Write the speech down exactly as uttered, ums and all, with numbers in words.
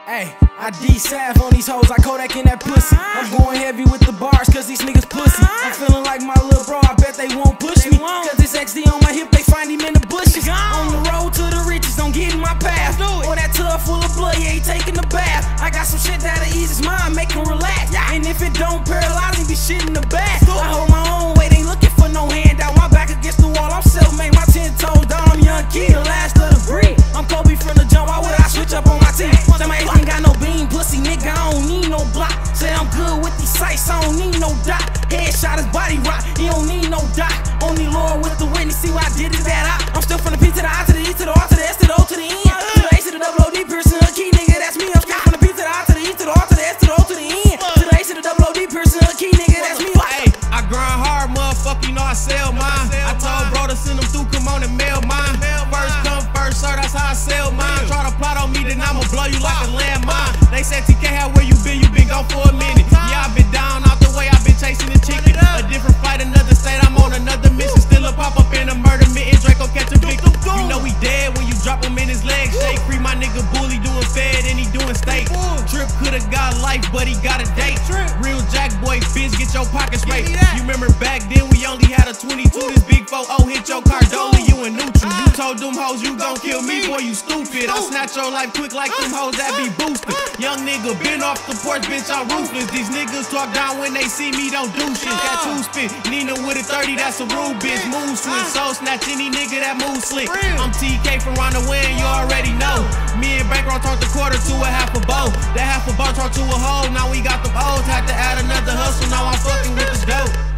Hey, I D-Sav on these hoes, I Kodak in that pussy. I'm going heavy with the bars, cause these niggas pussy. I'm feeling like my little bro, I bet they won't push me. Cause this X D on my hip, they find him in the bushes. On the road to the riches, don't get in my path. Or that tub full of blood, you ain't taking a bath. I got some shit that'll ease his mind, make him relax. And if it don't paralyze him, be shit in the back. I hold my own weight, ain't looking for no handout. My back against the wall, I'm self-made, my ten toes down, I'm young kid, the last of the breed. I'm Kobe from the jump, why would I switch up on my team? Say my ex ain't got no beam, pussy nigga, I don't need no block. Say I'm good with these sights, I don't need no dot. Headshot his body rock, he don't need no dot. Only Lord with the witness, see what I did to that eye. I'm still from the P to the I to the E to the R to the S to the O to the N. To the A to the double O D, piercing the key, nigga, that's me. I'm still from the P to the I to the E to the R to the S to the O to the N. To the A to the double O D, piercing the key, nigga, that's me. Hey, I grind hard, motherfucker, you know I sell mine. I told bro to send them through, come on and mail mine. First come, first serve, that's how I sell mine. Try to plot on me, then I'ma blow you like a landmine. They said T K, how where you been? You been gone for a minute. Yeah, I been down out the way, I been chasing the chicken. A different flight, another state, I'm on another mission. Still a pop up in a murder mitten, Draco catch a victim. You know he dead when you drop him in his legs. Shake free, my nigga Bully doing fed and he doing steak. Trip could've got life, but he got a date. Real Jack boy, bitch, get your pockets right. You remember back then we only had a twenty-two. This big four oh hit your car, Dolly, you in neutral. You told them hoes you gon' kill me, boy, you stupid. I snatch your life quick like them hoes that be boosted. Young nigga been off the porch, bitch, I'm ruthless. These niggas talk down when they see me, don't do shit. Got two spit, Nina with a thirty, that's a rude bitch. Move switch, soul snatch any nigga that move slick. I'm T K from round the wind, you already know. Me and Bankroll turned the quarter to a half a bow. That half a bow turned to a hole, now we got the O's. Had to add another hustle, now I'm fucking with the dope.